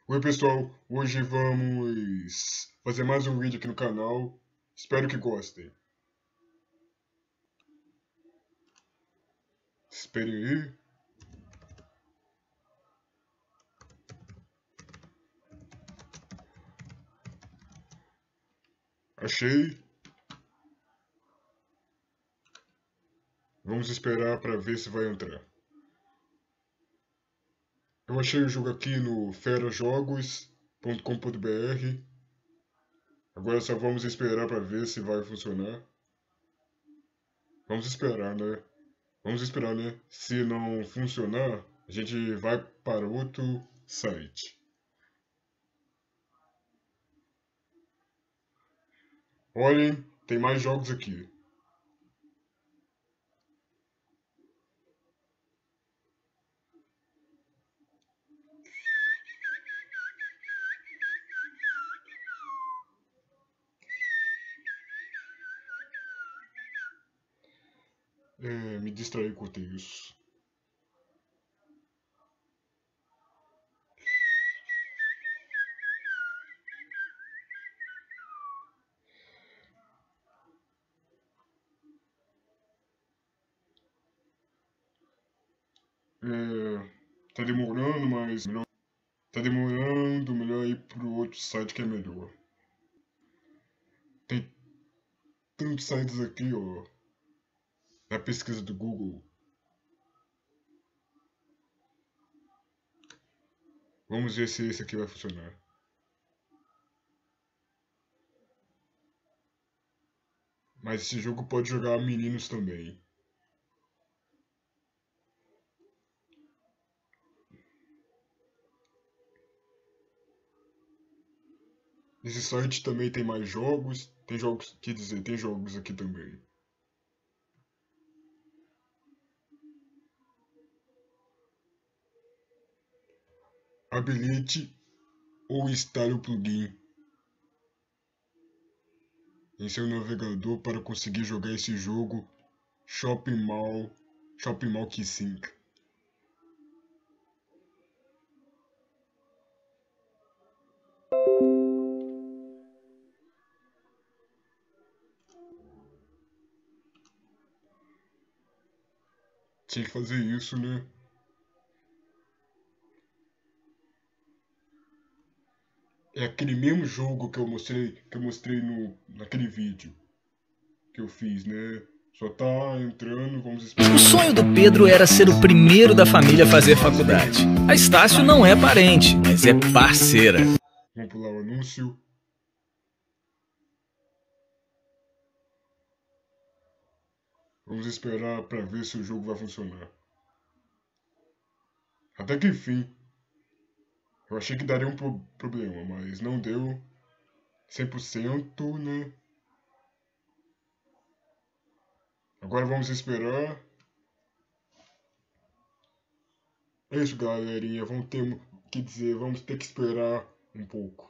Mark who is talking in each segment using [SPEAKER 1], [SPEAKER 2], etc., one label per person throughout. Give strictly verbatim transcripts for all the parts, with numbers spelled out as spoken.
[SPEAKER 1] Oi pessoal, hoje vamos fazer mais um vídeo aqui no canal. Espero que gostem. Esperem aí. Achei. Vamos esperar para ver se vai entrar. Eu achei o jogo aqui no fera jogos ponto com ponto br. Agora só vamos esperar para ver se vai funcionar. Vamos esperar, né? Vamos esperar, né? Se não funcionar, a gente vai para outro site. Olhem, tem mais jogos aqui. É, me distraí com isso. É, tá demorando, mas melhor, tá demorando, melhor ir pro outro site que é melhor. Tem tantos sites aqui, ó, na pesquisa do Google. Vamos ver se esse aqui vai funcionar. Mas esse jogo pode jogar meninos também. Esse site também tem mais jogos. Tem jogos, quer dizer, tem jogos aqui também. Habilite ou instale o plugin em seu navegador para conseguir jogar esse jogo Shopping Mall, Shopping Mall Kissing. Tinha que fazer isso, né? É aquele mesmo jogo que eu mostrei, que eu mostrei no, naquele vídeo que eu fiz, né? Só tá entrando, vamos esperar.
[SPEAKER 2] O sonho do Pedro era ser o primeiro da família a fazer faculdade. A Estácio não é parente, mas é parceira.
[SPEAKER 1] Vamos pular o anúncio. Vamos esperar pra ver se o jogo vai funcionar. Até que enfim. Eu achei que daria um pro problema, mas não deu cem por cento, né? Agora vamos esperar. É isso, galerinha. Vamos ter que dizer, vamos ter que esperar um pouco.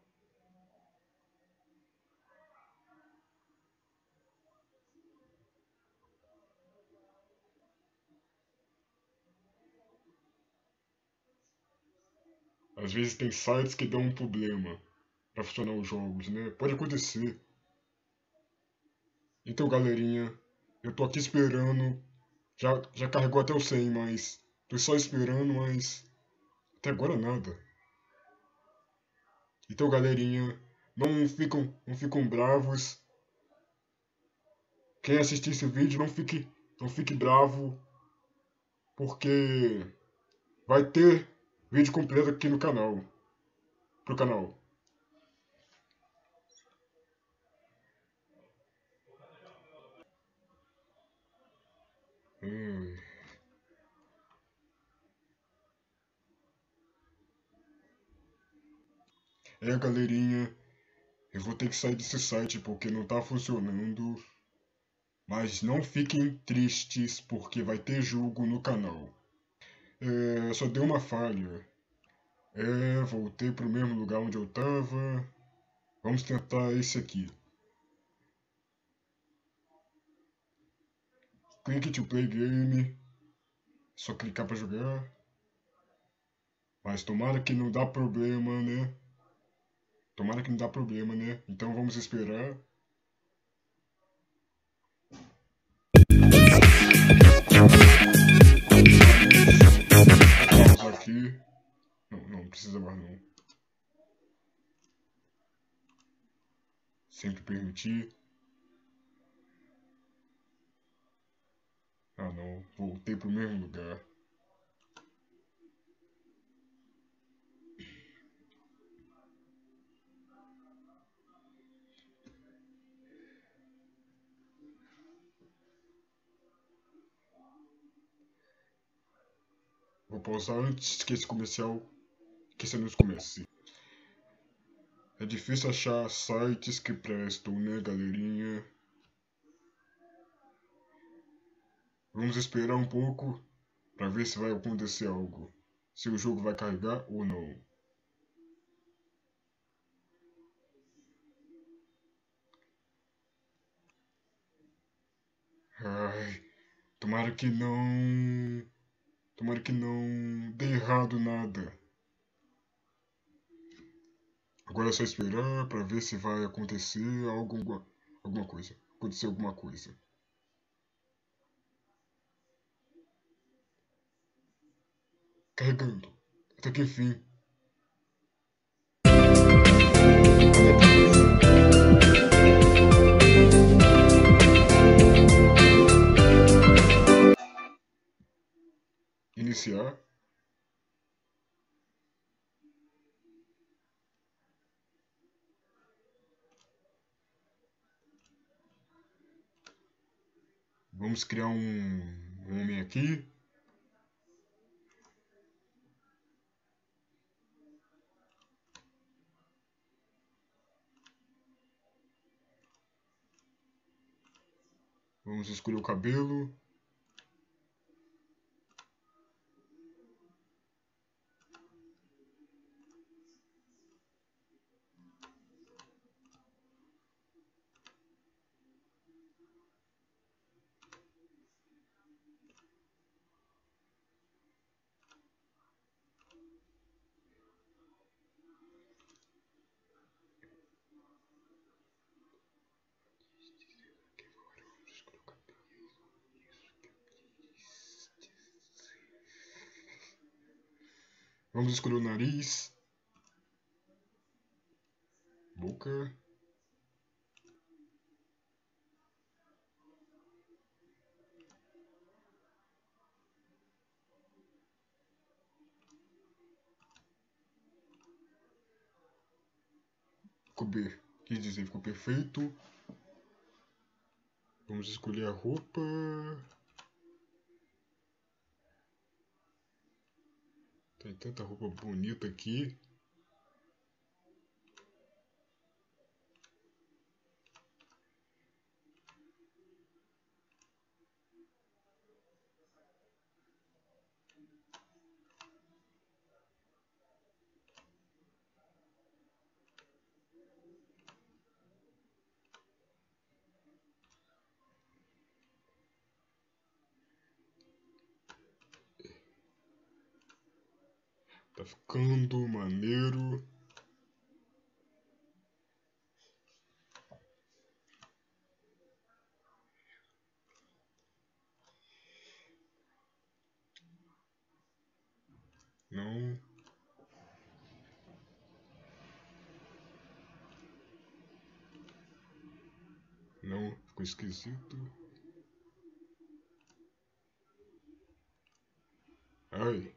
[SPEAKER 1] Às vezes tem sites que dão um problema para funcionar os jogos, né? Pode acontecer. Então, galerinha, eu tô aqui esperando. Já, já carregou até o cem, mas tô só esperando, mas até agora nada. Então, galerinha, não ficam, não ficam bravos. Quem assistir esse vídeo, não fique, não fique bravo, porque vai ter vídeo completo aqui no canal, pro canal. Hum. É, galerinha, eu vou ter que sair desse site porque não tá funcionando. Mas não fiquem tristes porque vai ter jogo no canal. É, só deu uma falha. É, voltei pro mesmo lugar onde eu tava. Vamos tentar esse aqui. Click to play game. Só clicar pra jogar. Mas tomara que não dá problema, né? Tomara que não dá problema, né? Então vamos esperar. Vamos aqui. Não, não, não precisa mais não. Sempre permitir. Ah não, voltei pro mesmo lugar. Vou pausar antes que esse comercial, que esse anúncio comece. É difícil achar sites que prestam, né, galerinha? Vamos esperar um pouco para ver se vai acontecer algo. Se o jogo vai carregar ou não. Ai, tomara que não... Tomara que não dê errado nada. Agora é só esperar para ver se vai acontecer algo, alguma coisa. Acontecer alguma coisa. Carregando. Até que enfim. Iniciar. Vamos criar um homem aqui. Vamos escolher o cabelo. Vamos escolher o nariz. Boca. Ficou bem. Quis dizer, ficou perfeito. Vamos escolher a roupa. Tem tanta roupa bonita aqui. Tá ficando maneiro. Não. Não, ficou esquisito. Ai.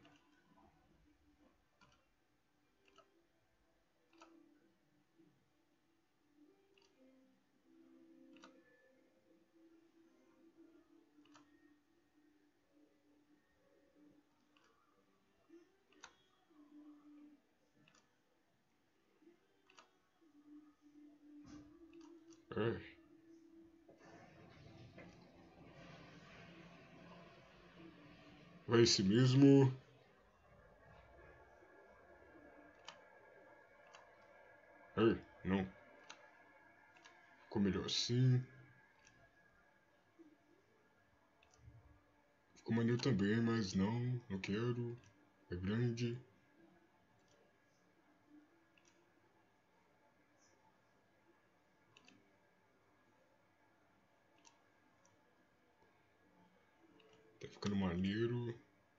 [SPEAKER 1] Ai. Vai esse mesmo. Ai, não. Ficou melhor assim. Ficou maneiro também, mas não, não quero. É grande. ficando maneiro.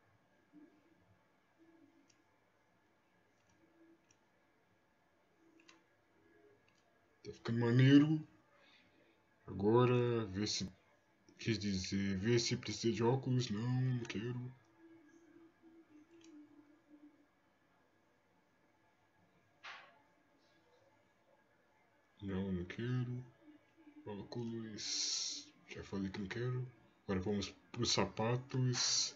[SPEAKER 1] Tá ficando maneiro. Agora, ver se... Quis dizer, ver se precisa de óculos. Não, não quero. Não, não quero. Óculos. Já falei que não quero. Agora vamos para os sapatos.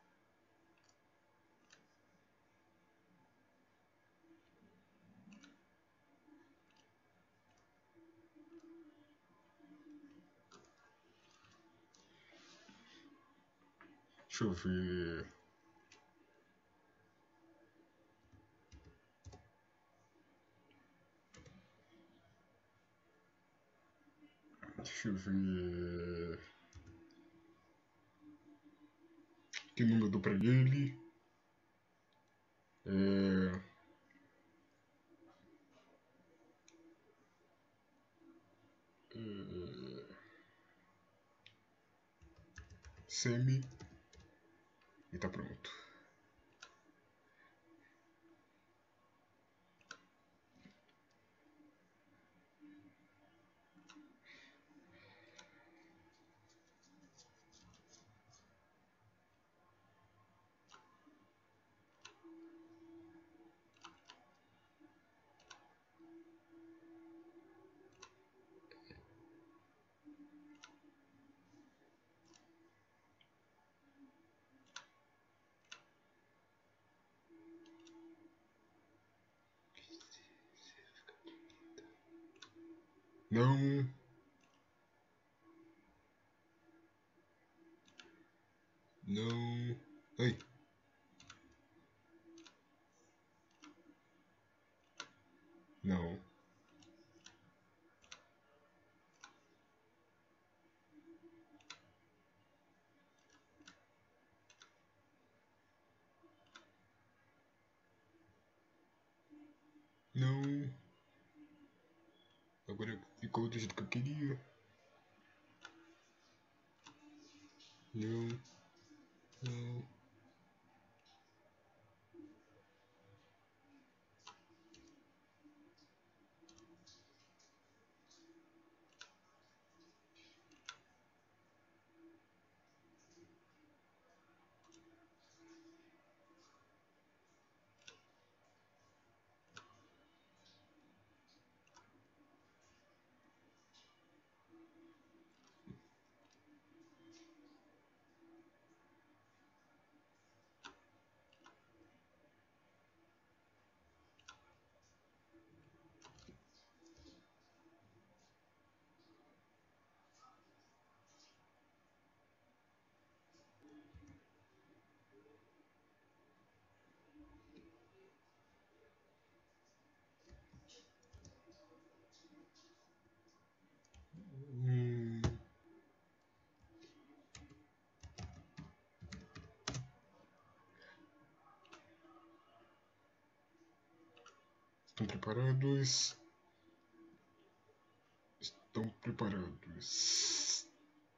[SPEAKER 1] Deixa eu ver. Deixa eu ver. Que número eu dou pra ele? É... é... Semi. E tá pronto. Não. Não. Ai. Não. Não. Agora ficou do jeito que eu queria. Não. Não. Hum. Estão preparados? Estão preparados.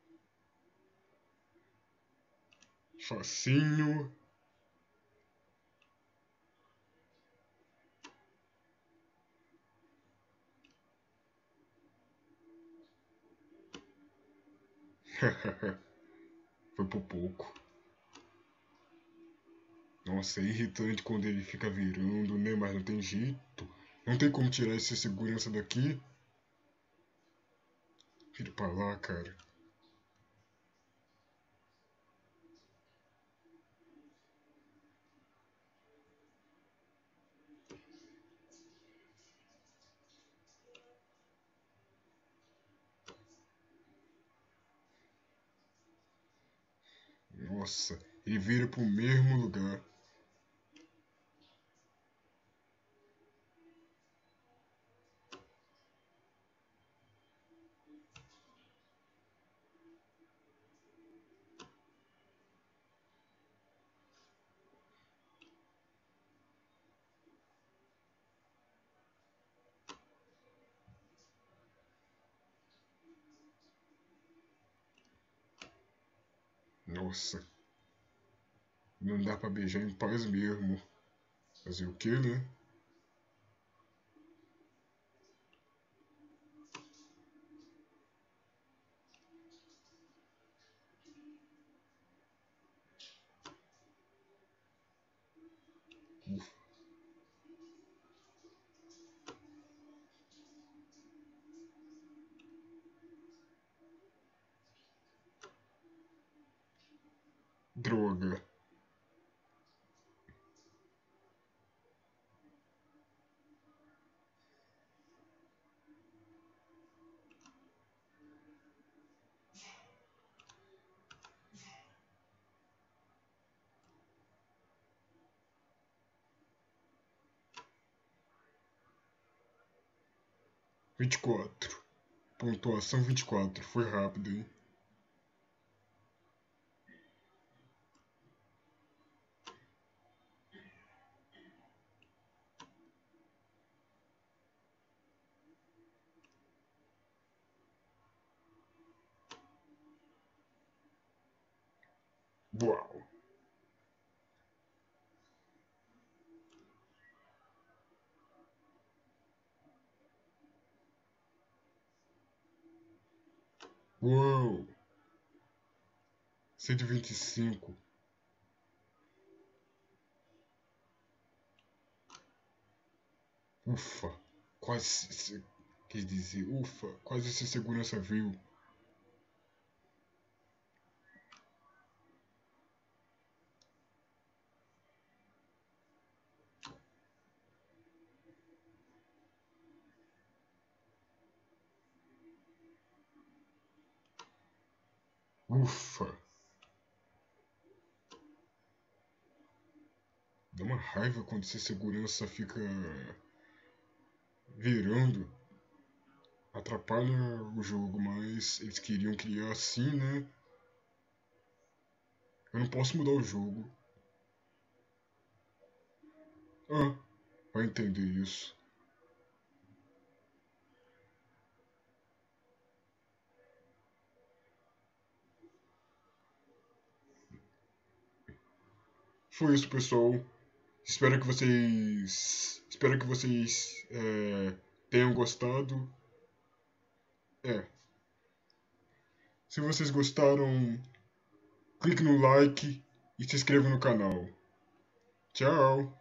[SPEAKER 1] Facinho. Foi por pouco. Nossa, é irritante quando ele fica virando, né? Mas não tem jeito. Não tem como tirar essa segurança daqui. Vira pra lá, cara. Nossa, ele vira pro mesmo lugar. Nossa, Não dá pra beijar em paz mesmo. Fazer o que, né? Ufa. Droga. vinte e quatro. Pontuação vinte e quatro. Foi rápido, hein? Uau. Uau. cento e vinte e cinco. Ufa. Quase. Quer dizer, ufa. Quase esse segurança viu. Ufa. Dá uma raiva quando esse segurança fica virando. Atrapalha o jogo, mas eles queriam criar assim, né? Eu não posso mudar o jogo. Ah, vai entender isso. Foi isso, pessoal. Espero que vocês. Espero que vocês é, tenham gostado. É. Se vocês gostaram, clique no like e se inscreva no canal. Tchau!